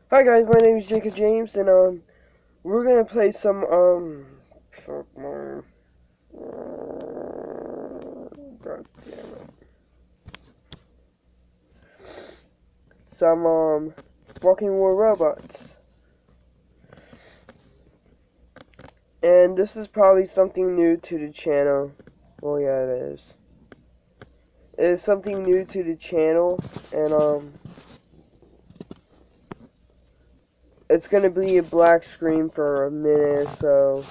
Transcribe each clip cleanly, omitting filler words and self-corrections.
Hi guys, my name is Jacob James, and we're gonna play some fuck my, god damn it, some Walking War Robots, and this is probably something new to the channel. Well, yeah, it is. It is something new to the channel, and it's gonna be a black screen for a minute or so.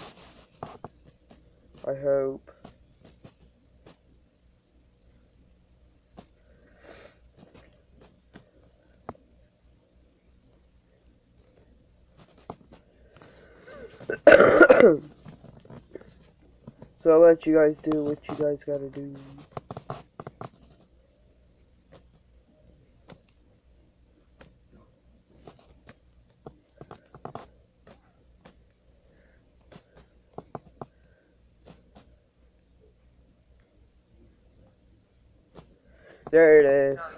I hope. So I'll let you guys do what you guys gotta do. There it is.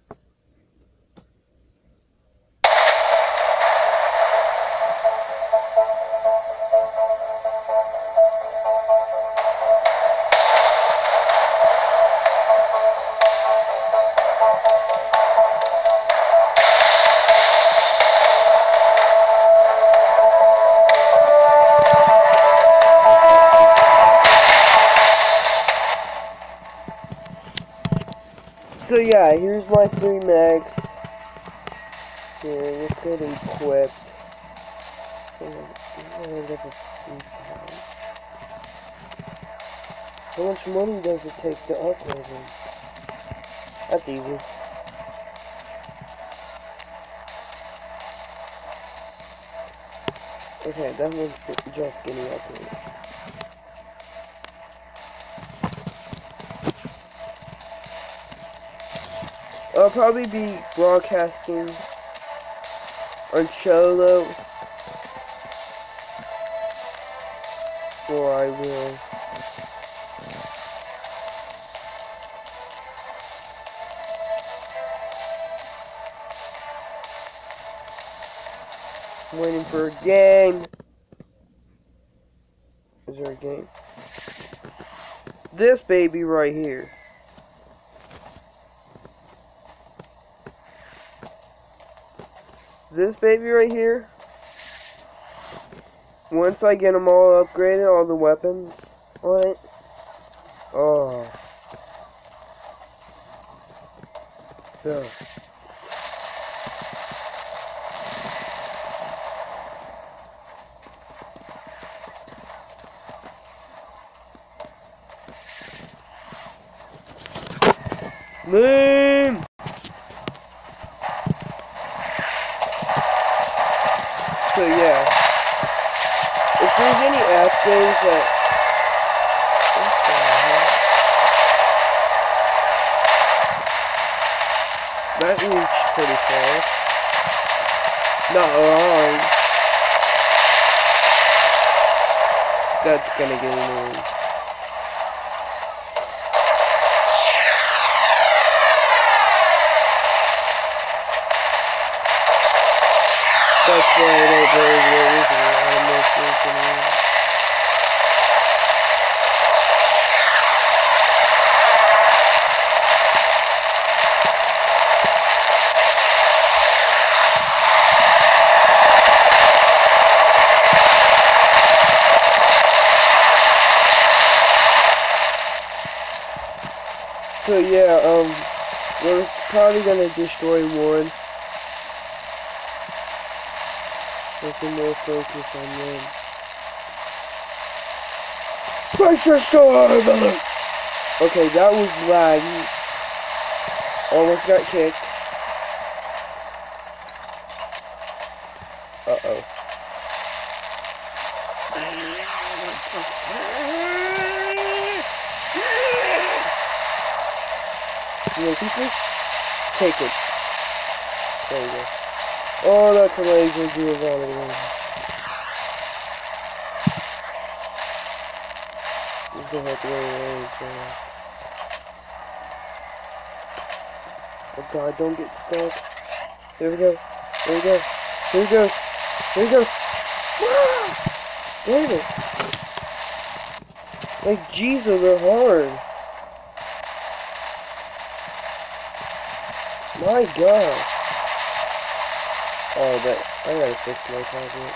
So yeah, here's my 3 megs. Here, let's go to equipped. How much money does it take to upgrade them? That's easy. Okay, that one's just getting upgraded. I'll probably be broadcasting on Cholo, or I will. I'm waiting for a game. Is there a game? This baby right here. This baby right here. Once I get them all upgraded, all the weapons on it. Oh. Yeah. Moon! So yeah, if there's any updates that reached pretty far. Not long. That's gonna get annoying. That's why I don't believe there is a lot of mysteries in here. So yeah, we're probably gonna destroy one. We can more focus on them. Pressure storm! Okay, that was laggy. Almost got kicked. Uh-oh. You know, people? Take it. There you go. Oh, that's a laser Giovanni. He's gonna have to go away. Oh god, don't get stuck. Here we go. Here we go. Here we go. Here we go. Damn it. Like, Jesus, they're hard. My God. Oh, I gotta fix my tablet.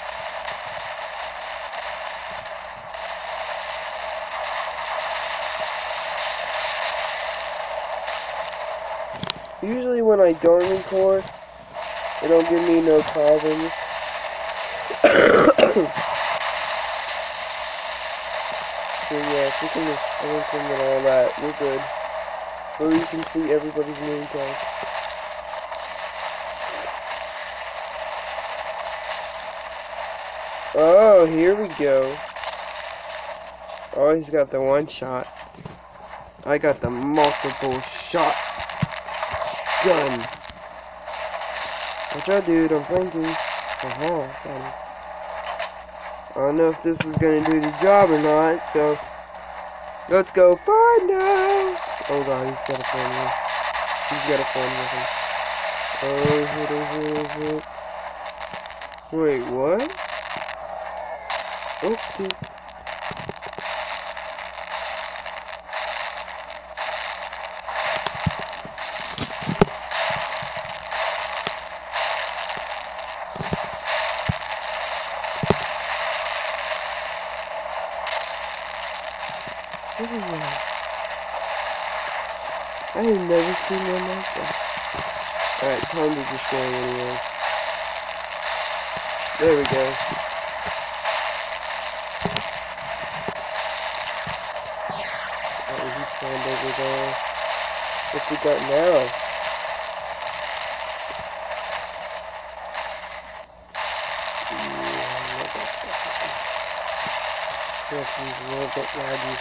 Usually when I don't record, it don't give me no problems. So yeah, if we can just anything and all that, we're good. So you can see everybody's name tag. Oh, here we go. Oh, he's got the one shot. I got the multiple shot gun. Watch out, dude, I'm flanking. I don't know if this is gonna do the job or not, so let's go find out. Oh god, he's got a phone. He's got a phone with him. Oh, hit. Wait, what? Okay. What is that? I have never seen one like that. Alright, time to destroy anyway. There we go. Oh, he's found over there. What's he got now? Yes, he's a little bit laggy.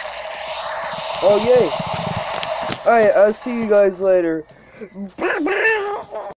Oh, yay! Alright, I'll see you guys later.